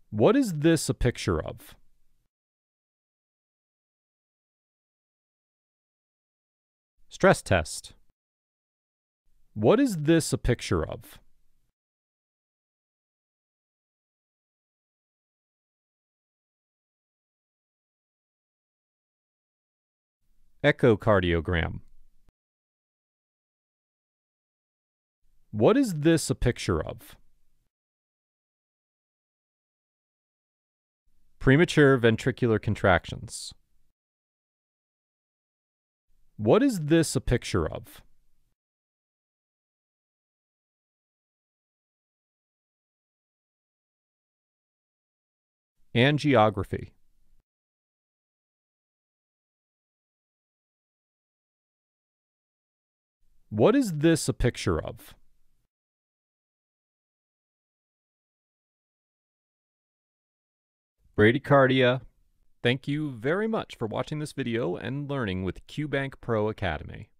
What is this a picture of? Stress test. What is this a picture of? Echocardiogram. What is this a picture of? Premature ventricular contractions. What is this a picture of? Angiography. What is this a picture of? Bradycardia. Thank you very much for watching this video and learning with QBankpro Academy.